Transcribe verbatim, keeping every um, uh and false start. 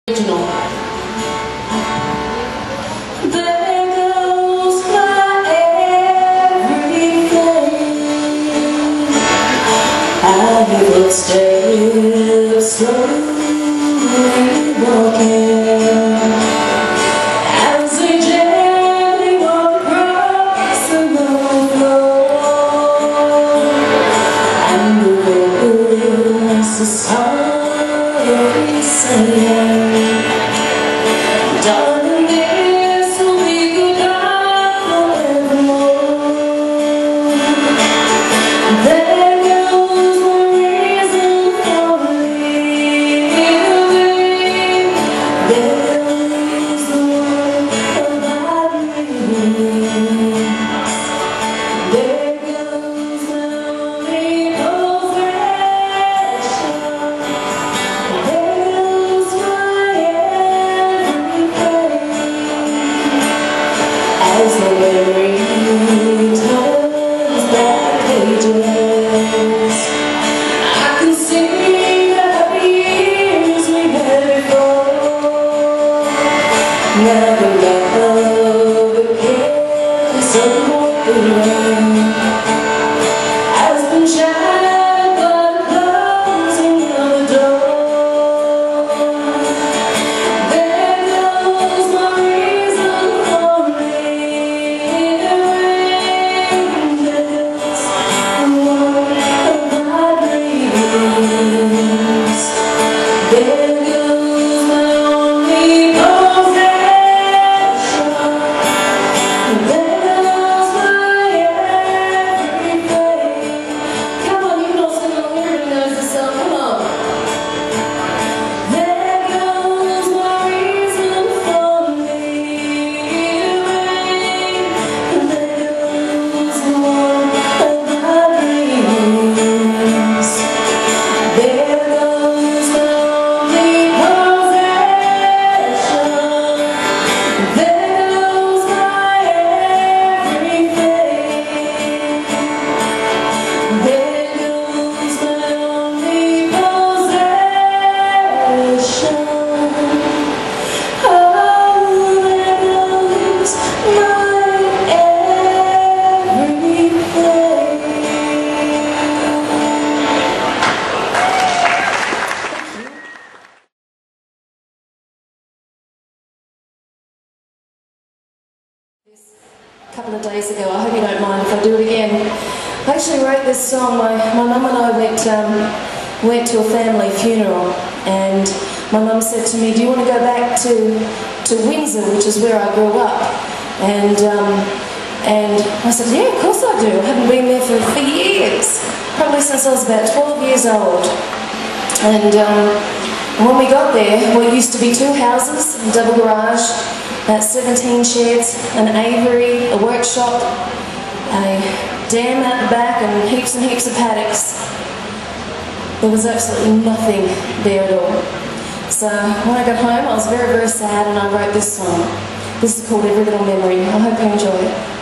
Original. There goes my everything. I hear footsteps slowly walking as they gently walk across the floor, and the voice is softly saying, darling, this will be goodbye forevermore. There goes the reason for living. There goes the world about living. There goes my only possession. There goes my as the memory turns back pages. I can see the happy years we had before. Now the love again, somewhere has been shattered by the closing of the door. There goes my reason for living. There's one of my dreams. There goes my only possession. There goes my everything. Come on, you know sing along. Everybody knows this song. Come on. There goes my reason for living. There goes one of my dreams. There goes my only possession. There goes my everything. There goes my only possession. Oh, there goes my everything. A couple of days ago, I hope you don't mind if I do it again. I actually wrote this song. My my mum and I went um, went to a family funeral, and my mum said to me, "Do you want to go back to to Windsor, which is where I grew up?" And um, and I said, "Yeah, of course I do. I haven't been there for for years, probably since I was about twelve years old." And um, when we got there, what used to be two houses, a double garage, about seventeen sheds, an aviary, a workshop, a dam out the back, and heaps and heaps of paddocks. There was absolutely nothing there at all. So when I got home, I was very, very sad, and I wrote this song. This is called Every Little Memory. I hope you enjoy it.